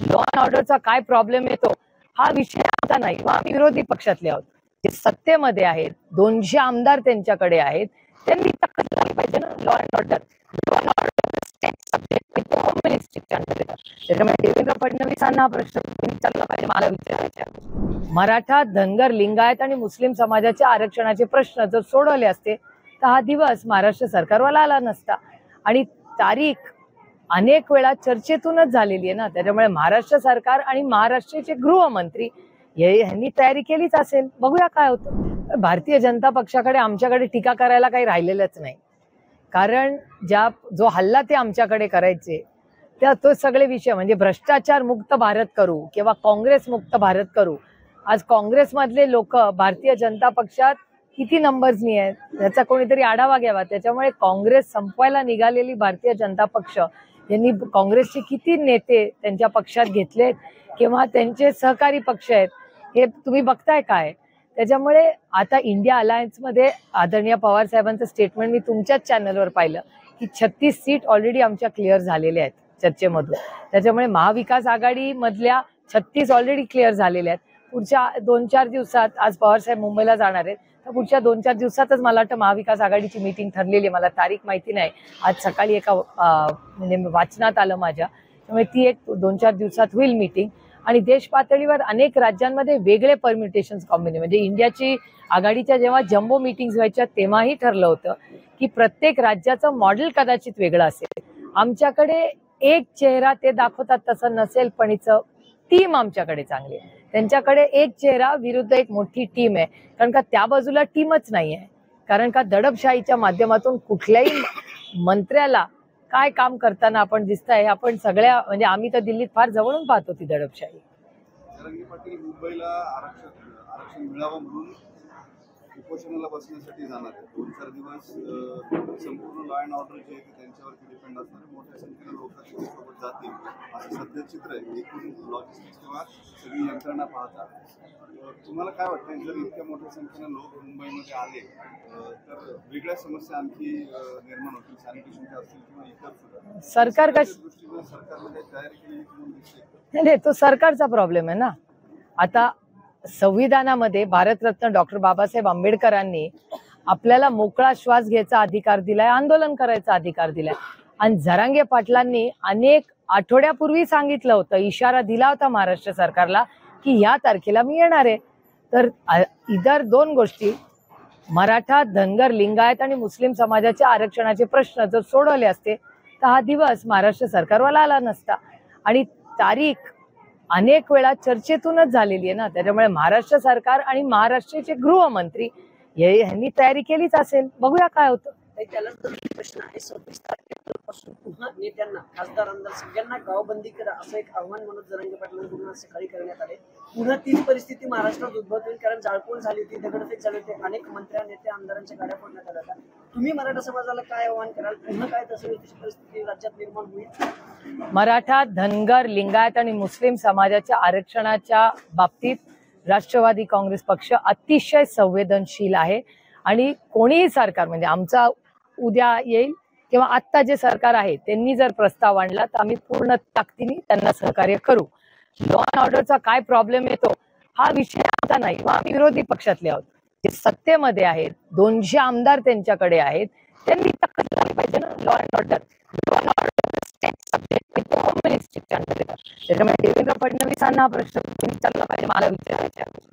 Law and ऑर्डरचा काय problem येतो हा विषय आमचा नाही. आम्ही विरोधी पक्षातले आहोत, जे सत्तेमध्ये आहेत, 200 आमदार त्यांच्याकडे आहेत, त्यांनी ताकद लावली पाहिजे ना. लॉ अँड ऑर्डर होम मिनिस्ट्रीच्या अंडर येतात. त्याच्यामुळे देवेंद्र फडणवीसांना प्रश्न विचारला पाहिजे, मला विचारायचे. मराठा, धनगर, लिंगायत आणि मुस्लिम समाजाच्या आरक्षणाचे प्रश्न जर सोडवले असते तर हा दिवस महाराष्ट्र सरकारवर आला नसता. आणि तारीख अनेक वेळा चर्चेतूनच झालेली आहे ना. त्याच्यामुळे महाराष्ट्र सरकार आणि महाराष्ट्राचे गृहमंत्री यांनी तयारी केलीच असेल. बघूया काय होतं. भारतीय जनता पक्षाकडे आमच्याकडे टीका करायला काही राहिलेलंच नाही. कारण जो हल्ला ते आमच्याकडे करायचे तो सगळे विषय म्हणजे भ्रष्टाचार मुक्त भारत करू किंवा काँग्रेस मुक्त भारत करू. आज काँग्रेसमधले लोक भारतीय जनता पक्षात किती नंबर्सनी आहेत याचा कोणीतरी आढावा घ्यावा. त्याच्यामुळे काँग्रेस संपवायला निघालेली भारतीय जनता पक्ष यांनी काँग्रेसचे किती नेते त्यांच्या पक्षात घेतलेत किंवा त्यांचे सहकारी पक्ष आहेत हे तुम्ही बघताय काय. त्याच्यामुळे आता इंडिया अलायन्समध्ये आदरणीय पवार साहेबांचं स्टेटमेंट मी तुमच्याच चॅनलवर पाहिलं की 36 सीट ऑलरेडी आमच्या क्लिअर झालेल्या आहेत चर्चेमधून. त्याच्यामुळे महाविकास आघाडी मधल्या 36 ऑलरेडी क्लिअर झालेल्या आहेत. पुढच्या 2-4 दिवसात, आज पवार साहेब मुंबईला जाणार आहेत, तर पुढच्या 2-4 दिवसातच मला वाटतं महाविकास आघाडीची मीटिंग ठरलेली आहे. मला तारीख माहिती नाही. आज सकाळी एका म्हणजे वाचनात आलं माझ्या. त्यामुळे ती एक 2-4 दिवसात होईल मीटिंग. आणि देश पातळीवर अनेक राज्यांमध्ये वेगळे परम्युटेशन्स कॉम्बिनेशन म्हणजे इंडियाची आघाडीच्या जेव्हा जम्बो मीटिंग्स व्हायच्या तेव्हाही ठरलं होतं की प्रत्येक राज्याचं मॉडेल कदाचित वेगळं असेल. आमच्याकडे एक चेहरा ते दाखवतात तसं नसेल, पण हिचं टीम आमच्याकडे चांगली आहे. त्यांच्याकडे एक चेहरा विरुद्ध एक मोठी टीम आहे. कारण का त्या बाजूला टीमच नाही आहे. कारण का दडपशाहीच्या माध्यमातून कुठल्याही मंत्र्याला काय काम करताना आपण दिसतंय. आपण सगळ्या म्हणजे आम्ही तर दिल्लीत फार जवळून पाहतो ती दडपशाही. मुंबईला आरक्षण मिळावं म्हणून उपोषणाला बसण्यासाठी जाणार आहे. 2-4 दिवस संपूर्ण लॉ अँड ऑर्डर जे आहे त्यांच्यावरती डिपेंड असणारे मोठ्या संख्येने लोक सोबत जातील असं सध्या चित्र आहे. एकूण लॉजिस्टिक्स किंवा सगळी यंत्रणा पाहता तुम्हाला काय वाटतं, जर इतक्या मोठ्या संख्येने लोक मुंबईमध्ये आले तर वेगळ्या समस्या आणखी निर्माण होतील, सॅनिटेशनच्या असतील किंवा इतर सुद्धा. सरकार दृष्टीने सरकारने तयारी केलेली म्हणून दिसते. नाही, तो सरकारचा प्रॉब्लेम आहे ना. आता संविधानामध्ये भारतरत्न डॉक्टर बाबासाहेब आंबेडकरांनी आपल्याला मोकळा श्वास घ्यायचा अधिकार दिलाय, आंदोलन करायचा अधिकार दिलाय. आणि जरांगे पाटलांनी अनेक आठवड्यापूर्वी सांगितलं होतं, इशारा दिला होता महाराष्ट्र सरकारला की या तारखेला मी येणार आहे. तर इतर 2 गोष्टी, मराठा, धनगर, लिंगायत आणि मुस्लिम समाजाच्या आरक्षणाचे प्रश्न जर सोडवले असते तर हा दिवस महाराष्ट्र सरकारवर आला नसता. आणि तारीख अनेक वेळा चर्चेतूनच झालेली आहे ना. त्याच्यामुळे महाराष्ट्र सरकार आणि महाराष्ट्राचे गृहमंत्री यांनी तयारी केलीच असेल. बघूया काय होतं. त्याला प्रश्न आहे. 26 तारखेपासून पुन्हा नेत्यांना, खासदार, आमदार सगळ्यांना गावबंदी करा असं एक आव्हान म्हणून जरांगे पाटलांकडून सकाळी करण्यात आले. पुन्हा तीच परिस्थिती महाराष्ट्रात उद्भवतील, कारण जाळपोळ झाली होती, दगडफेक झाली होती, अनेक मंत्र्या, नेते, आमदारांच्या गाड्या फोडण्यात आल्या होत्या. तुम्ही मराठा समाजाला काय आव्हान कराल? पुन्हा काय तसं परिस्थिती राज्यात निर्माण होईल? मराठा, धनगर, लिंगायत आणि मुस्लिम समाजाच्या आरक्षणाच्या बाबतीत राष्ट्रवादी काँग्रेस पक्ष अतिशय संवेदनशील आहे. आणि कोणीही सरकार म्हणजे आमचा उद्या येईल किंवा आत्ता जे सरकार आहे त्यांनी जर प्रस्ताव आणला तर आम्ही पूर्ण ताकदीने त्यांना सहकार्य करू. लॉ अँड ऑर्डरचा काय प्रॉब्लेम येतो हा विषय आमचा नाही. आम्ही विरोधी पक्षातले आहोत, जे सत्तेमध्ये आहेत, 200 आमदार त्यांच्याकडे आहेत, त्यांनी ताकद लावली पाहिजे ना. लॉ अँड ऑर्डर होम मिनिस्ट्रीच्या अंडर येतात. त्याच्यामुळे देवेंद्र फडणवीसांना प्रश्न विचारला पाहिजे, मला विचारायचे.